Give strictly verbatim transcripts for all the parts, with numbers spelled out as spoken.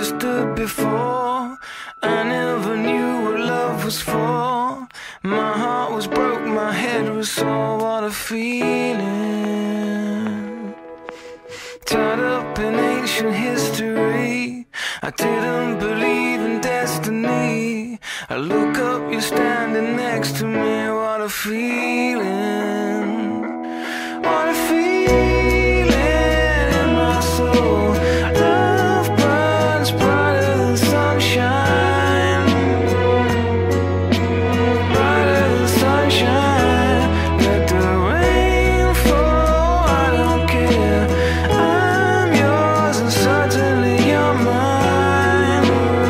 understood before. I never knew what love was for. My heart was broke, my head was sore. What a feeling. Tied up in ancient history, I didn't believe in destiny. I look up, you're standing next to me. What a feeling. What a feeling in my soul. Love burns brighter than sunshine, brighter than sunshine. Let the rain fall, I don't care. I'm yours and suddenly you're mine.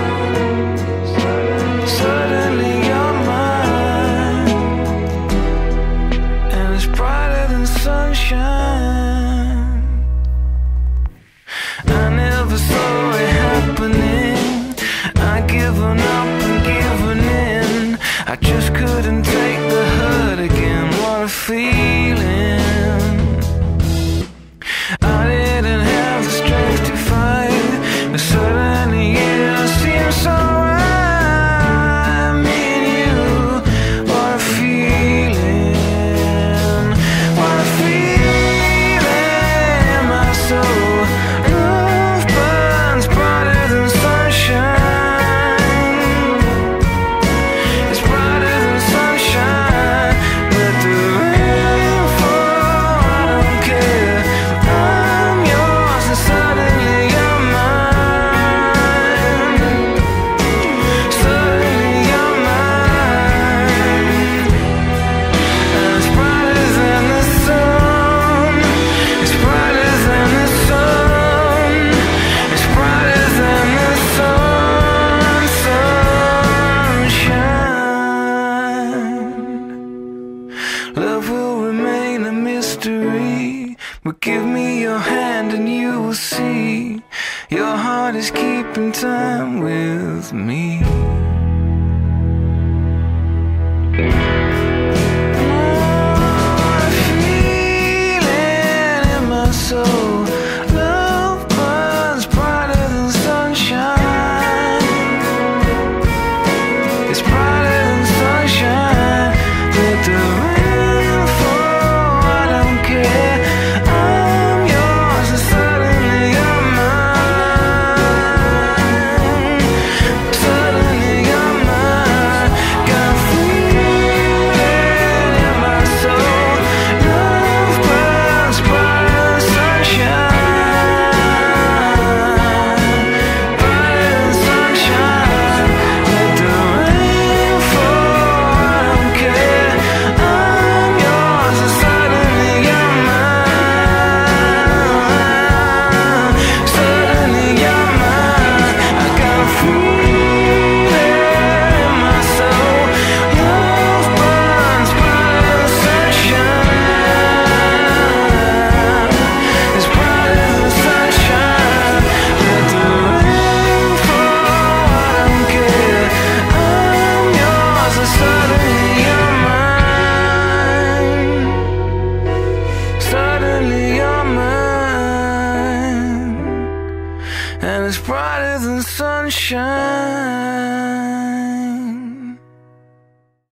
Suddenly you're mine. And it's brighter than sunshine. I never saw it happening. I given up and given in. I just couldn't take the hurt again. What a feeling. I didn't have the strength to fight, but suddenly it seems so right. Me and you. What a feeling. What a feeling in my soul. Love burns brighter than sunshine. It's brighter than sunshine. Let the rain fall, I don't care. I'm yours and suddenly you're mine. Suddenly you're mine. And it's brighter than the sun. It's brighter than the sun. It's brighter than the sun. Sunshine. Love will remain a mystery, but give me your hand and you will see. Your heart is keeping time with me. What a feeling in my soul. Love burns brighter than sunshine. It's brighter than sunshine. Let the rain fall, I don't care. I'm yours and suddenly you're mine. Suddenly you're mine. Got a feeling in my soul. Love burns brighter than sunshine. Brighter than sunshine. Let the rain fall, I don't care. I'm yours and suddenly you're mine. Suddenly you're mine. I got a feeling in my soul. Love burns brighter than sunshine. It's brighter than sunshine. Let the rain fall, I don't care. I'm yours and suddenly you're mine. Suddenly you're mine. And it's brighter than sunshine.